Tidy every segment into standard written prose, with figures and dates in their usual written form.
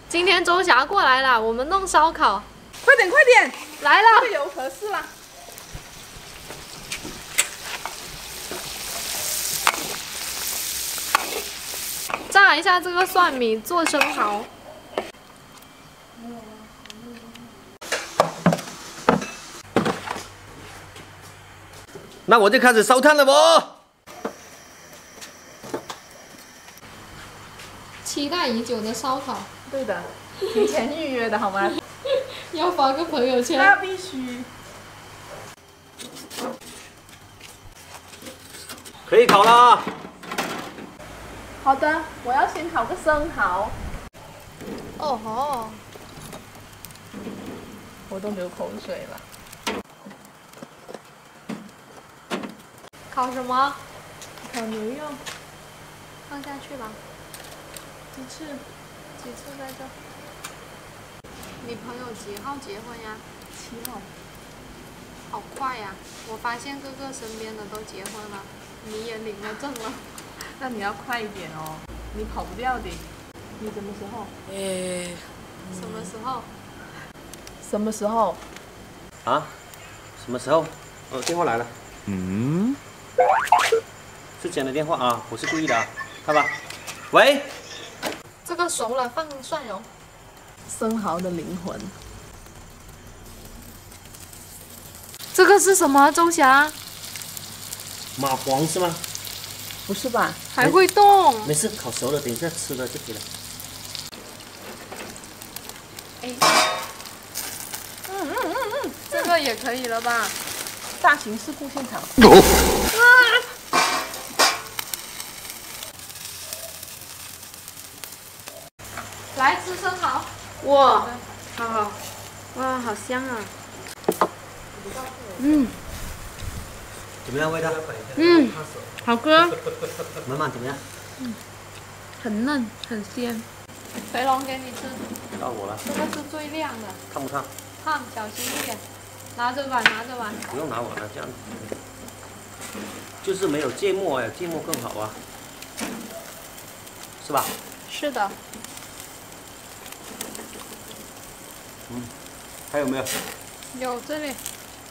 今天周霞过来了，我们弄烧烤。 快点快点， 来了！ 这个油合适了。 炸一下这个蒜米，做生蚝。 那我就开始烧炭了不？ 期待已久的烧烤， 对的，提前预约的好吗？ 要发个朋友圈。 那必须。 可以烤了。 好的，我要先烤个生蚝。 哦吼， 我都流口水了。 烤什么？ 烤牛肉、 放下去吧。 鸡翅。 鸡翅在这。你朋友几号结婚呀 7号。 好快呀！我发现各个身边的都结婚了，你也领了证了。 那你要快一点哦，你跑不掉的。你什么时候？ 什么时候？ 什么时候？ 啊？什么时候？哦，电话来了。嗯。是姐的电话啊，不是故意的啊，看吧。喂。 这个熟了，放蒜蓉。 生蚝的灵魂。 这个是什么？周霞？ 蚂蟥是吗？ 不是吧？ 还会动？ 没事，烤熟了，等一下吃了就可以了。 这个也可以了吧？ 大型事故现场。 来吃生蚝。 哇，好，哇，好香啊！ 怎么样味道？ 好哥， 满满怎么样？ 很嫩，很鲜。 肥龙给你吃， 到我了， 这个是最亮的， 烫不烫？ 烫，小心一点。拿着碗，拿着碗。 不用拿我了，这样就是没有芥末哎，芥末更好啊，是吧？ 是的。 还有没有？ 有这里。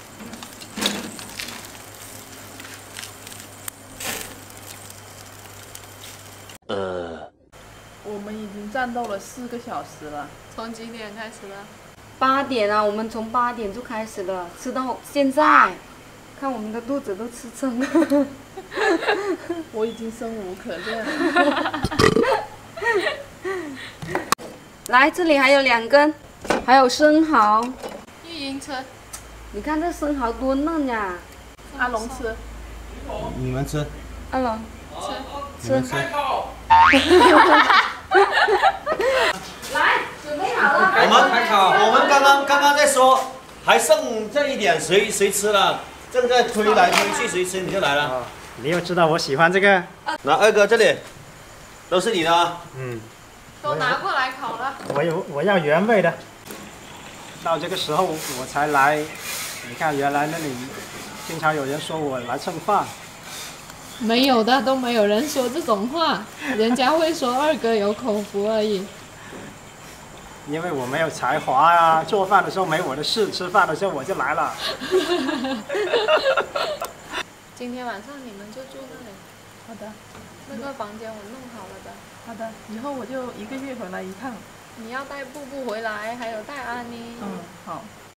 我们已经战斗了4个小时了。 从几点开始的 8点啊，我们从8点就开始了，吃到现在，看我们的肚子都吃撑了。 我已经生无可恋了。 来，这里还有2根，还有生蚝。 玉莹吃。 你看这生蚝多嫩呀！ 阿龙吃。 你们吃。 阿龙你们吃。 来，准备好了。 我们刚刚在说，还剩这一点，谁吃了？正在推来推去，谁吃你就来了。 你又知道我喜欢这个？ 那二哥这里都是你的啊。 都拿过来烤了。 我要原味的。到这个时候我才来，你看原来那里经常有人说我来蹭饭。 没有的，都没有人说这种话，人家会说二哥有口福而已。 因为我没有才华啊，做饭的时候没我的事，吃饭的时候我就来了。 今天晚上你们就住那里。 好的。 那个房间我弄好了的。 好的，以后我就1个月回来一趟。 你要带布布回来，还有带阿妮。 好。